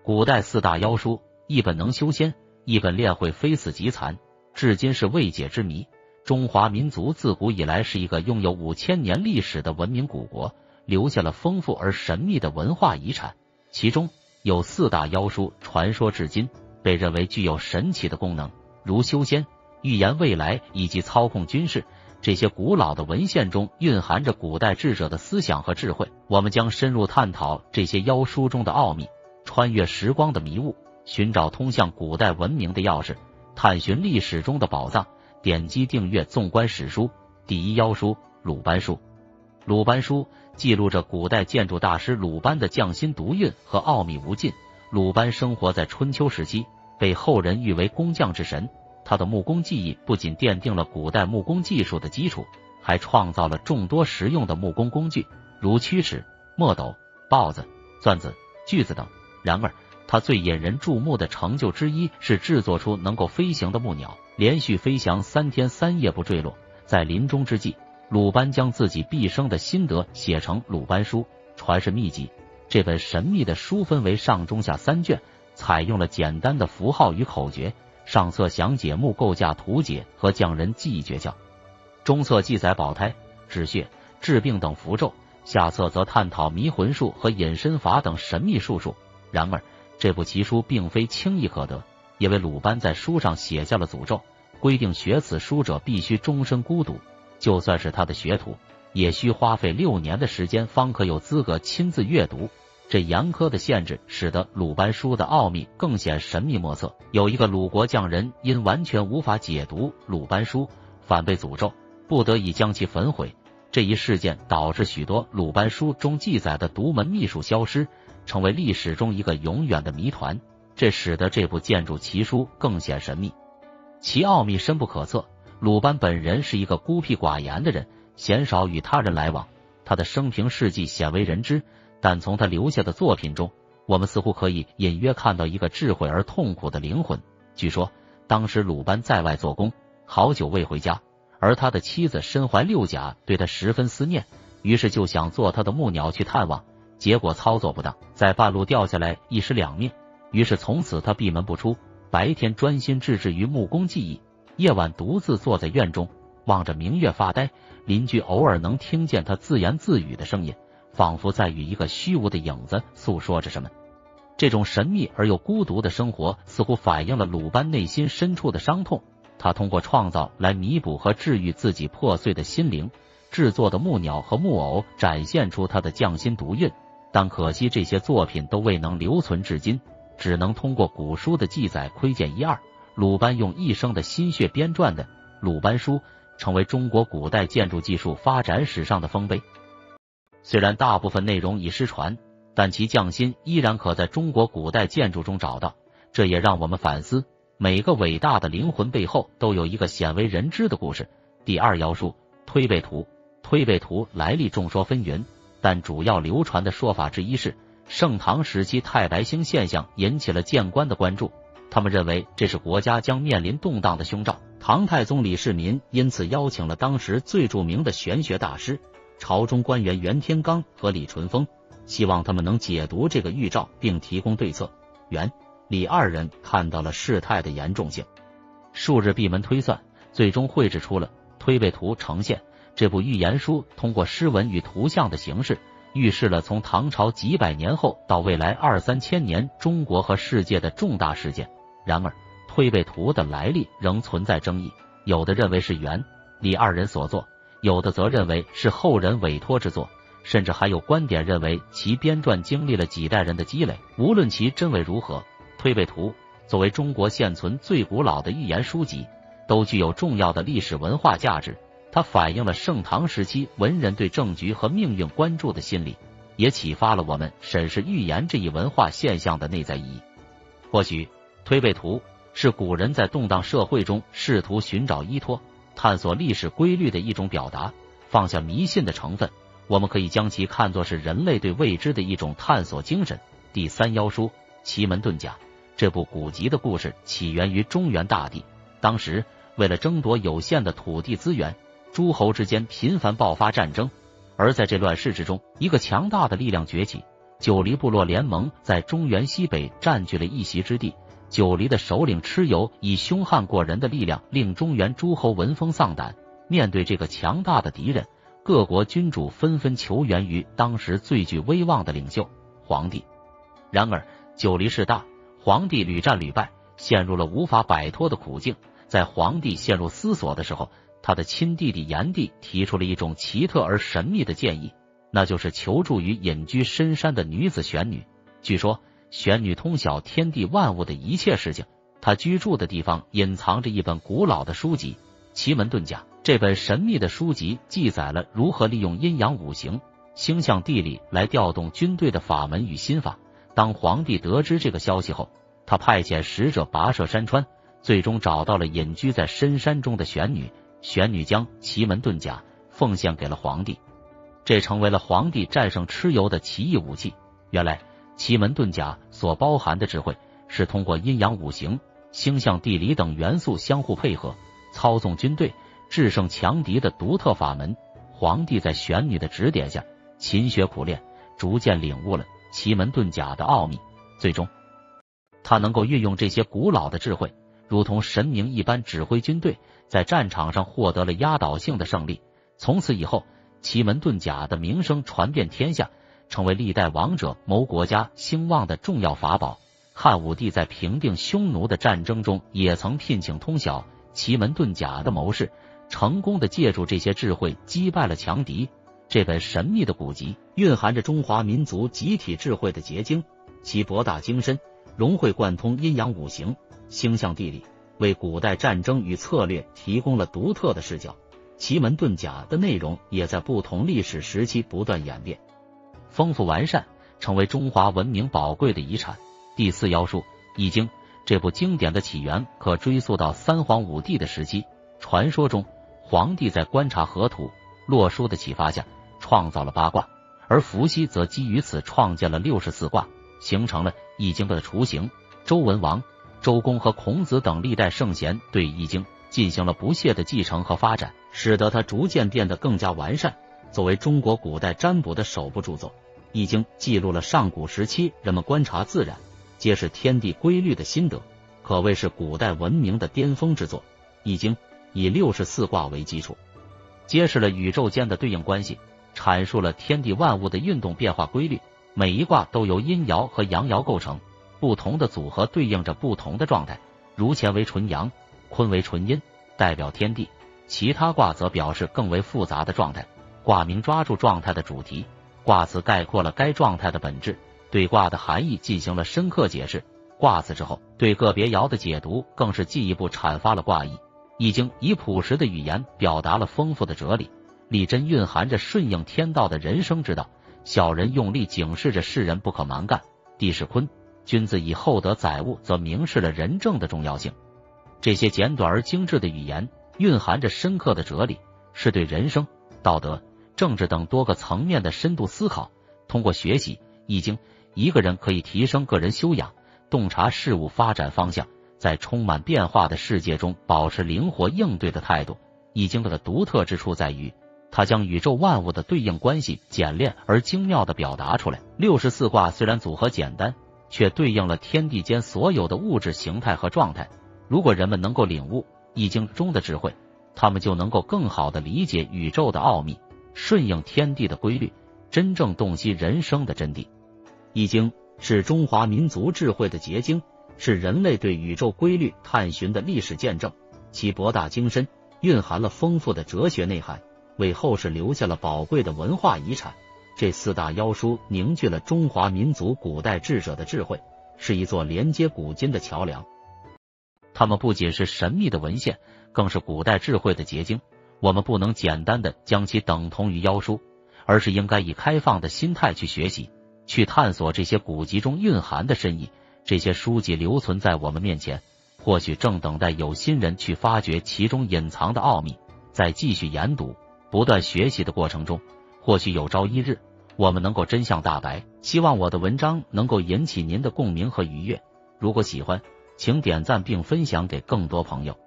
古代四大妖书，一本能修仙，一本炼会非死即残，至今是未解之谜。中华民族自古以来是一个拥有5000年历史的文明古国，留下了丰富而神秘的文化遗产。其中有四大妖书传说至今，被认为具有神奇的功能，如修仙、预言未来以及操控军事。这些古老的文献中蕴含着古代智者的思想和智慧。我们将深入探讨这些妖书中的奥秘，穿越时光的迷雾，寻找通向古代文明的钥匙，探寻历史中的宝藏。点击订阅，纵观史书。第一妖书鲁班书。鲁班书记录着古代建筑大师鲁班的匠心独运和奥秘无尽。鲁班生活在春秋时期，被后人誉为工匠之神。他的木工技艺不仅奠定了古代木工技术的基础，还创造了众多实用的木工工具，如曲尺、墨斗、刨子、钻子、锯子等。然而他最引人注目的成就之一是制作出能够飞行的木鸟，连续飞翔3天3夜不坠落。在临终之际，鲁班将自己毕生的心得写成《鲁班书》，传世秘籍。这本神秘的书分为上中下3卷，采用了简单的符号与口诀。上册详解木构架图解和匠人技艺诀窍，中册记载保胎、止血、治病等符咒，下册则探讨迷魂术和隐身法等神秘术数。然而这部奇书并非轻易可得，因为鲁班在书上写下了诅咒，规定学此书者必须终身孤独，就算是他的学徒，也需花费6年的时间方可有资格亲自阅读。这严苛的限制使得鲁班书的奥秘更显神秘莫测。有一个鲁国匠人因完全无法解读鲁班书，反被诅咒，不得已将其焚毁。这一事件导致许多鲁班书中记载的独门秘术消失，成为历史中一个永远的谜团。这使得这部建筑奇书更显神秘，其奥秘深不可测。鲁班本人是一个孤僻寡言的人，鲜少与他人来往，他的生平事迹鲜为人知。但从他留下的作品中，我们似乎可以隐约看到一个智慧而痛苦的灵魂。据说当时鲁班在外做工，好久未回家，而他的妻子身怀6甲，对他十分思念，于是就想做他的木鸟去探望，结果操作不当，在半路掉下来，一尸两命。于是从此他闭门不出，白天专心致志于木工技艺，夜晚独自坐在院中，望着明月发呆。邻居偶尔能听见他自言自语的声音，仿佛在与一个虚无的影子诉说着什么。这种神秘而又孤独的生活似乎反映了鲁班内心深处的伤痛，他通过创造来弥补和治愈自己破碎的心灵。制作的木鸟和木偶展现出他的匠心独运，但可惜这些作品都未能留存至今，只能通过古书的记载窥见一二。鲁班用一生的心血编撰的《鲁班书》成为中国古代建筑技术发展史上的丰碑。虽然大部分内容已失传，但其匠心依然可在中国古代建筑中找到。这也让我们反思，每个伟大的灵魂背后都有一个鲜为人知的故事。第二妖书推背图。推背图来历众说纷纭，但主要流传的说法之一是，盛唐时期太白星现象引起了谏官的关注，他们认为这是国家将面临动荡的凶兆。唐太宗李世民因此邀请了当时最著名的玄学大师朝中官员袁天罡和李淳风，希望他们能解读这个预兆并提供对策。袁、李二人看到了事态的严重性，数日闭门推算，最终绘制出了推背图呈现。这部预言书通过诗文与图像的形式，预示了从唐朝几百年后到未来2、3千年中国和世界的重大事件。然而推背图的来历仍存在争议，有的认为是袁、李二人所作，有的则认为是后人委托之作，甚至还有观点认为其编撰经历了几代人的积累。无论其真伪如何，推背图作为中国现存最古老的预言书籍，都具有重要的历史文化价值。它反映了盛唐时期文人对政局和命运关注的心理，也启发了我们审视预言这一文化现象的内在意义。或许推背图是古人在动荡社会中试图寻找依托、探索历史规律的一种表达，放下迷信的成分，我们可以将其看作是人类对未知的一种探索精神。第三妖书奇门遁甲。这部古籍的故事起源于中原大地，当时为了争夺有限的土地资源，诸侯之间频繁爆发战争，而在这乱世之中，一个强大的力量崛起， 九黎部落联盟在中原西北占据了一席之地。九黎的首领蚩尤以凶悍过人的力量，令中原诸侯闻风丧胆。面对这个强大的敌人，各国君主纷纷求援于当时最具威望的领袖皇帝。然而九黎势大，皇帝屡战屡败，陷入了无法摆脱的苦境。在皇帝陷入思索的时候，他的亲弟弟炎帝提出了一种奇特而神秘的建议，那就是求助于隐居深山的女子玄女。据说玄女通晓天地万物的一切事情，她居住的地方隐藏着一本古老的书籍《奇门遁甲》。这本神秘的书籍记载了如何利用阴阳五行、星象地理来调动军队的法门与心法。当皇帝得知这个消息后，他派遣使者跋涉山川，最终找到了隐居在深山中的玄女。玄女将奇门遁甲奉献给了皇帝，这成为了皇帝战胜蚩尤的奇异武器。原来奇门遁甲所包含的智慧是通过阴阳五行、星象地理等元素相互配合，操纵军队、制胜强敌的独特法门。皇帝在玄女的指点下勤学苦练，逐渐领悟了奇门遁甲的奥秘。最终他能够运用这些古老的智慧，如同神明一般指挥军队，在战场上获得了压倒性的胜利。从此以后，奇门遁甲的名声传遍天下，成为历代王者谋国家兴旺的重要法宝。汉武帝在平定匈奴的战争中，也曾聘请通晓奇门遁甲的谋士，成功的借助这些智慧击败了强敌。这本神秘的古籍蕴含着中华民族集体智慧的结晶，其博大精深，融会贯通阴阳五行、星象地理，为古代战争与策略提供了独特的视角。奇门遁甲的内容也在不同历史时期不断演变，丰富完善，成为中华文明宝贵的遗产。第四妖书《易经》，这部经典的起源可追溯到三皇五帝的时期。传说中，皇帝在观察河图、洛书的启发下，创造了八卦，而伏羲则基于此创建了64卦，形成了《易经》的雏形。周文王、周公和孔子等历代圣贤对《易经》进行了不懈的继承和发展，使得它逐渐变得更加完善。作为中国古代占卜的首部著作，《易经》记录了上古时期人们观察自然、揭示天地规律的心得，可谓是古代文明的巅峰之作。《易经》以64卦为基础，揭示了宇宙间的对应关系，阐述了天地万物的运动变化规律。每一卦都由阴爻和阳爻构成，不同的组合对应着不同的状态，如乾为纯阳，坤为纯阴，代表天地；其他卦则表示更为复杂的状态。卦名抓住状态的主题，卦辞概括了该状态的本质，对卦的含义进行了深刻解释。卦辞之后，对个别爻的解读更是进一步阐发了卦意。易经以朴实的语言表达了丰富的哲理，力真蕴含着顺应天道的人生之道。小人用力警示着世人不可蛮干。地势坤，君子以厚德载物，则明示了仁政的重要性。这些简短而精致的语言蕴含着深刻的哲理，是对人生、道德、政治等多个层面的深度思考。通过学习《易经》，一个人可以提升个人修养，洞察事物发展方向，在充满变化的世界中保持灵活应对的态度。《易经》的独特之处在于，它将宇宙万物的对应关系简练而精妙地表达出来。64卦虽然组合简单，却对应了天地间所有的物质形态和状态。如果人们能够领悟《易经》中的智慧，他们就能够更好地理解宇宙的奥秘，顺应天地的规律，真正洞悉人生的真谛。《易经》是中华民族智慧的结晶，是人类对宇宙规律探寻的历史见证，其博大精深，蕴含了丰富的哲学内涵，为后世留下了宝贵的文化遗产。这四大妖书凝聚了中华民族古代智者的智慧，是一座连接古今的桥梁。它们不仅是神秘的文献，更是古代智慧的结晶。我们不能简单的将其等同于妖书，而是应该以开放的心态去学习，去探索这些古籍中蕴含的深意。这些书籍留存在我们面前，或许正等待有心人去发掘其中隐藏的奥秘。在继续研读、不断学习的过程中，或许有朝一日我们能够真相大白。希望我的文章能够引起您的共鸣和愉悦。如果喜欢，请点赞并分享给更多朋友。